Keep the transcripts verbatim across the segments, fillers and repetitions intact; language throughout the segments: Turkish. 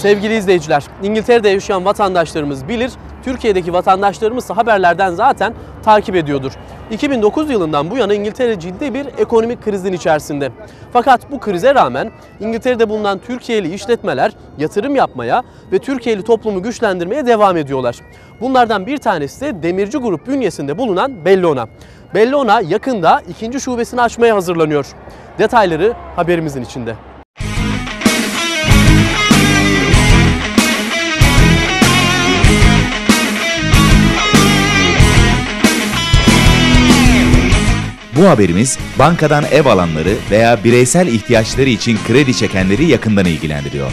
Sevgili izleyiciler, İngiltere'de yaşayan vatandaşlarımız bilir, Türkiye'deki vatandaşlarımız da haberlerden zaten takip ediyordur. iki bin dokuz yılından bu yana İngiltere ciddi bir ekonomik krizin içerisinde. Fakat bu krize rağmen İngiltere'de bulunan Türkiye'li işletmeler yatırım yapmaya ve Türkiye'li toplumu güçlendirmeye devam ediyorlar. Bunlardan bir tanesi de Demirci Grup bünyesinde bulunan Bellona. Bellona yakında ikinci şubesini açmaya hazırlanıyor. Detayları haberimizin içinde. Bu haberimiz bankadan ev alanları veya bireysel ihtiyaçları için kredi çekenleri yakından ilgilendiriyor.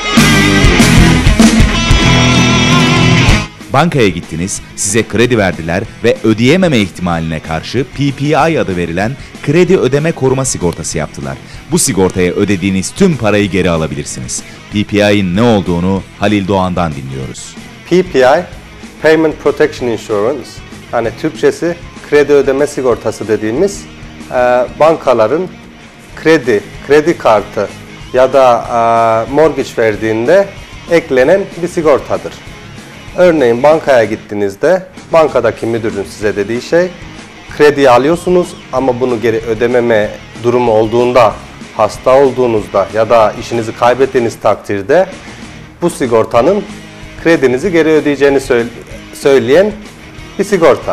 Bankaya gittiniz, size kredi verdiler ve ödeyememe ihtimaline karşı P P I adı verilen kredi ödeme koruma sigortası yaptılar. Bu sigortaya ödediğiniz tüm parayı geri alabilirsiniz. P P I'nin ne olduğunu Halil Doğan'dan dinliyoruz. P P I, Payment Protection Insurance, hani Türkçesi kredi ödeme sigortası dediğimiz e, bankaların kredi, kredi kartı ya da e, mortgage verdiğinde eklenen bir sigortadır. Örneğin bankaya gittiğinizde bankadaki müdürün size dediği şey, krediyi alıyorsunuz ama bunu geri ödememe durumu olduğunda, hasta olduğunuzda ya da işinizi kaybettiğiniz takdirde bu sigortanın kredinizi geri ödeyeceğini söyleyen bir sigorta.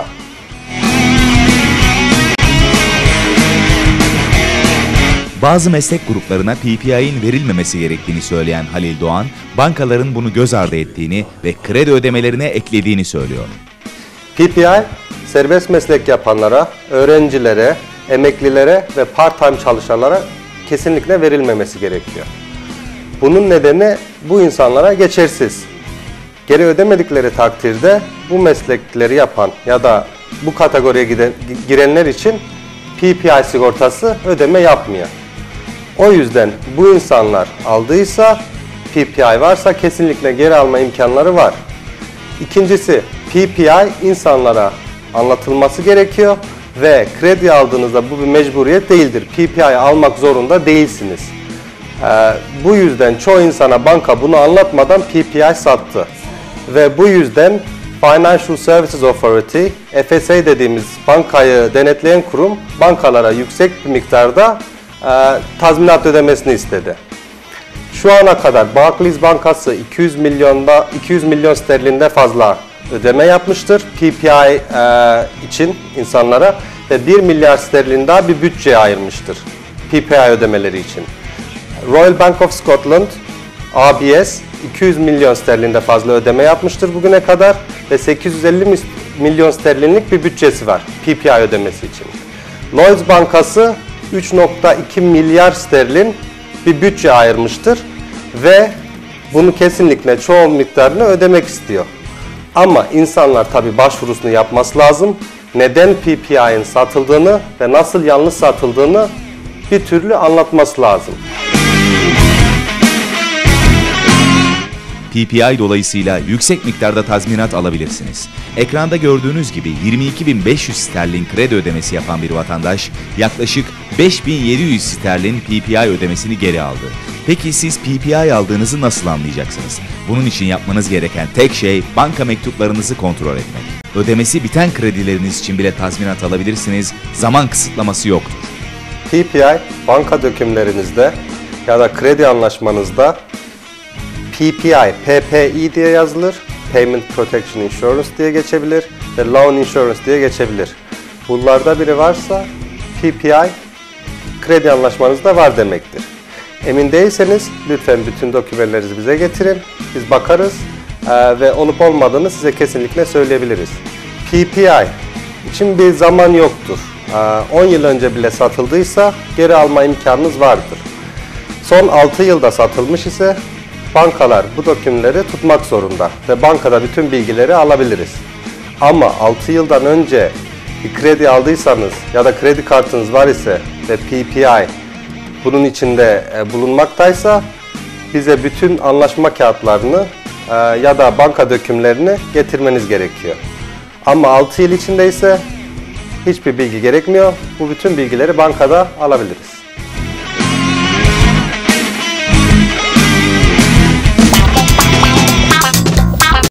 Bazı meslek gruplarına P P I'nin verilmemesi gerektiğini söyleyen Halil Doğan, bankaların bunu göz ardı ettiğini ve kredi ödemelerine eklediğini söylüyor. P P I, serbest meslek yapanlara, öğrencilere, emeklilere ve part-time çalışanlara kesinlikle verilmemesi gerekiyor. Bunun nedeni bu insanlara geçersiz. Geri ödemedikleri takdirde bu meslekleri yapan ya da bu kategoriye giden, girenler için P P I sigortası ödeme yapmıyor. O yüzden bu insanlar aldıysa, P P I varsa kesinlikle geri alma imkanları var. İkincisi, P P I insanlara anlatılması gerekiyor ve kredi aldığınızda bu bir mecburiyet değildir. P P I almak zorunda değilsiniz. Ee, bu yüzden çoğu insana banka bunu anlatmadan P P I sattı. Ve bu yüzden Financial Services Authority, F S A dediğimiz bankayı denetleyen kurum, bankalara yüksek bir miktarda e, tazminat ödemesini istedi. Şu ana kadar Barclays Bankası iki yüz milyonda iki yüz milyon sterlinde fazla ödeme yapmıştır P P I e, için insanlara ve bir milyar sterlin daha bir bütçeye ayırmıştır P P I ödemeleri için. Royal Bank of Scotland, A B S iki yüz milyon sterlinde fazla ödeme yapmıştır bugüne kadar ve sekiz yüz elli milyon sterlinlik bir bütçesi var P P I ödemesi için. Lloyds Bankası üç nokta iki milyar sterlin bir bütçe ayırmıştır ve bunu kesinlikle çoğu miktarını ödemek istiyor. Ama insanlar tabii başvurusunu yapması lazım. Neden P P I'nin satıldığını ve nasıl yanlış satıldığını bir türlü anlatması lazım. P P I dolayısıyla yüksek miktarda tazminat alabilirsiniz. Ekranda gördüğünüz gibi yirmi iki bin beş yüz sterlin kredi ödemesi yapan bir vatandaş yaklaşık beş bin yedi yüz sterlin P P I ödemesini geri aldı. Peki siz P P I aldığınızı nasıl anlayacaksınız? Bunun için yapmanız gereken tek şey banka mektuplarınızı kontrol etmek. Ödemesi biten kredileriniz için bile tazminat alabilirsiniz, zaman kısıtlaması yoktur. P P I banka dökümlerinizde ya da kredi anlaşmanızda P P I, P P I diye yazılır, Payment Protection Insurance diye geçebilir ve Loan Insurance diye geçebilir. Bunlarda biri varsa P P I kredi anlaşmanızda var demektir. Emin değilseniz lütfen bütün dokümanlarınızı bize getirin, biz bakarız e, ve olup olmadığını size kesinlikle söyleyebiliriz. P P I için bir zaman yoktur. on yıl önce bile satıldıysa geri alma imkanınız vardır. Son altı yılda satılmış ise bankalar bu dokümanları tutmak zorunda ve bankada bütün bilgileri alabiliriz. Ama altı yıldan önce bir kredi aldıysanız ya da kredi kartınız var ise ve P P I bunun içinde bulunmaktaysa bize bütün anlaşma kağıtlarını ya da banka dokümanlarını getirmeniz gerekiyor. Ama altı yıl içindeyse hiçbir bilgi gerekmiyor. Bu bütün bilgileri bankada alabiliriz.